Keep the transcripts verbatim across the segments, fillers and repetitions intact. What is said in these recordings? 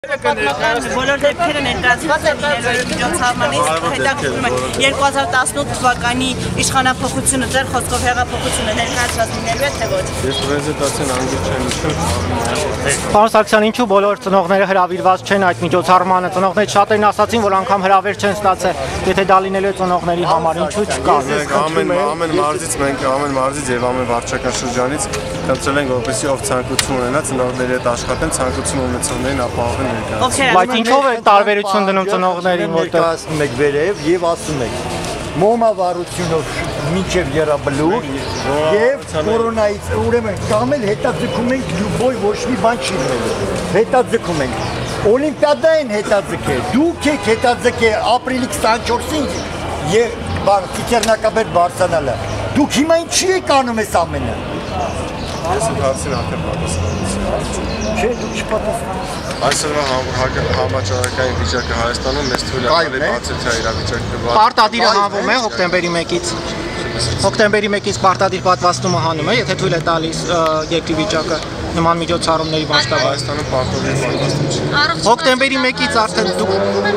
Բոլոր դեպքերը ներկայացված են լինելու միջոցառմանից հետաքրքրում է երկու հազար տասնութ թվականի իշխանափոխությունը ձեր խոսքով հեղափոխությունը ներկայացված լինելու է թե ոչ։ Ես պրեզենտացիան անգիր չեմ հիշում։ Պարոն Սարգսյան, ինչու բոլոր ծնողները հրավիրված չեն այդ միջոցառմանը։ Ծնողները շատերն ասացին, որ անգամ հրավեր չեն ստացել։ Եթե դա լինելու է ծնողների համար, ինչու չկա։ Ամեն ամեն մարզից մենք ամեն մարզից եւ ամեն վարչական շրջանից խնդրել ենք, որպեսզի ով ցանկություն ունենա ծնողների հետ աշխատեն, ցանկություն ունեցողներին ապահովեն ներկայացնել։ Բայց ինչով է տարբերություն դնում ծնողներին, որտեղ ասում եք վերև եւ ասում եք մոմավարությունով մինչև երաբլուր եւ կորոնայից ուրեմն կամ էլ հետաձգում ենք լյուբոյ ոչ մի բան չի լինելու։ Հետաձգում ենք օլիմպիադային հետաձգել։ Դուք եք հետաձգել ապրիլի քսանչորսին եւ բան Տիչերնակաբեդ Բարսանալը։ Դուք հիմա ինչի եք անում այս ամենը։ Ես այդ հարցին արդեն պատասխանեցի։ Չէ, դուք չպատասխանեցիք։ Այսօրվա համաճարակային վիճակը Հայաստանում մեզ թույլ է տալի բացել թե իրավիճակը։ Պարտադիրը հանվում է հոկտեմբերի մեկից։ Հոկտեմբերի մեկից պարտադիր պատվաստումը հանում է, եթե թույլ է տալիս երկրի վիճակը նման միջոցառումների մասշտաբը։ Հայաստանում պարտադիր պատվաստում չի։ Հոկտեմբերի մեկից արդեն դուք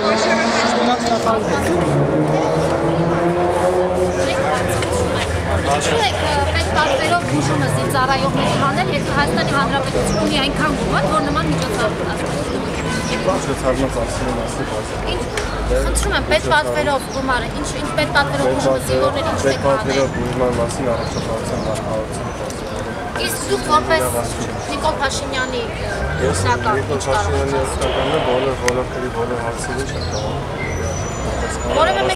Պետպատվերով բուժումը ծառայողների հանել, եթե Հայաստանի Հանրապետությունը ունի այնքան գումար, որ նման միջոցառում Միջոցառումից ասում եմ ասի բացի։ Խնդրում եմ պետպատվերով գումարը, ինչ ինչ պետպատվերով բուժումը զինվորների ինչ եք հանել։ Պետպատվերով բուժման մասին առաջապատության նախարարությունը։ Իսկ դուք որպես Նիկոլ Փաշինյանի օգնական Նիկոլ Փաշինյանի օգնականը բոլոր ոլորտների բոլոր հարցերին չեն կարող։ Որևէ